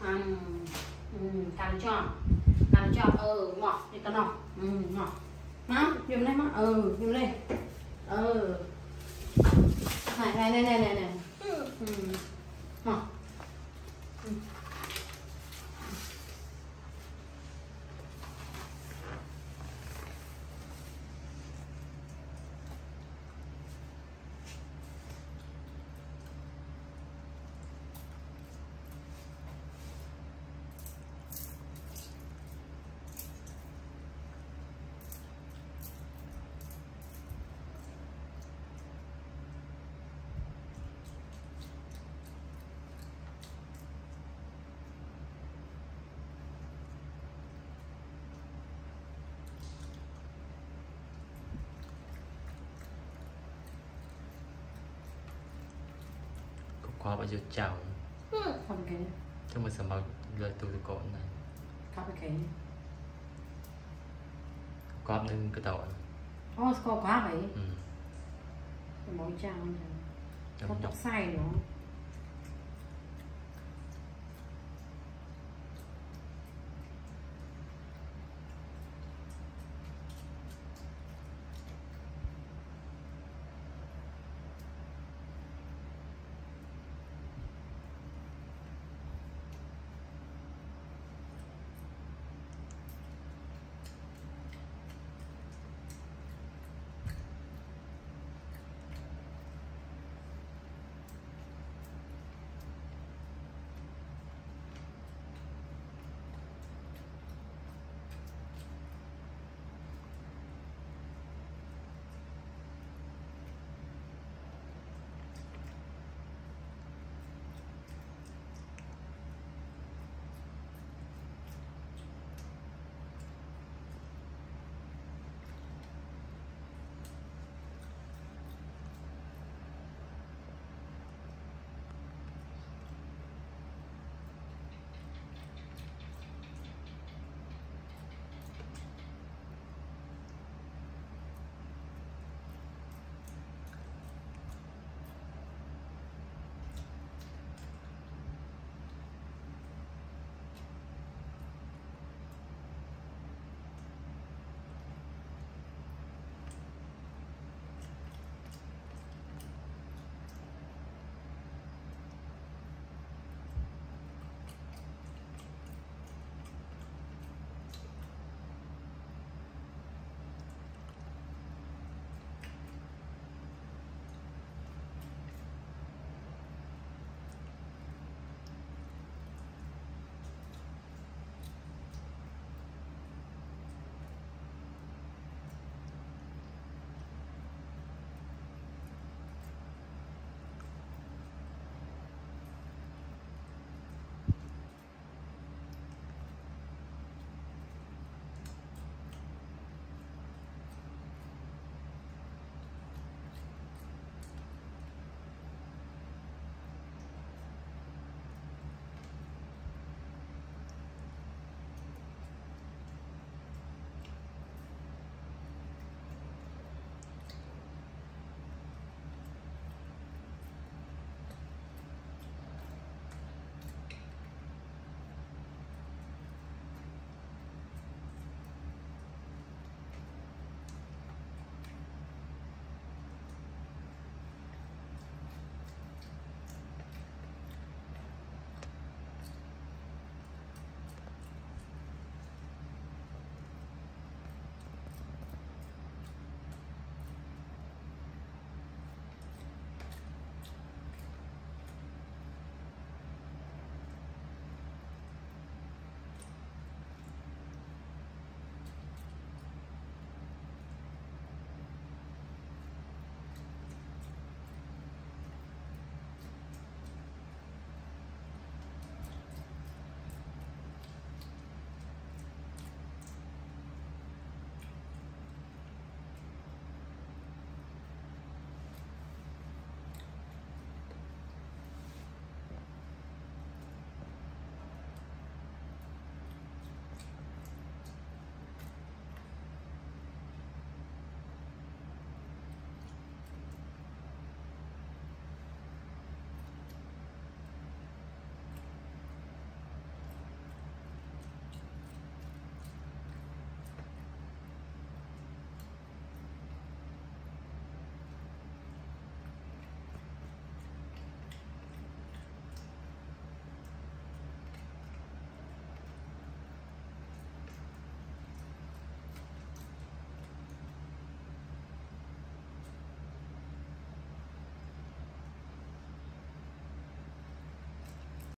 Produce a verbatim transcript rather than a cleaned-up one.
ăn cắn cho cắn cho ừ ngọt thì cắn ngọt ừ ngọt má dùng đây má ừ dùng đây ừ này này này này này này ừ ngọt ừ. Có bao nhiêu chào không cái cho mình sẽ mặc lời từ cổ này có cái có nên cái tàu ô có quá vậy ừ. mỗi trang có tóc sai nữa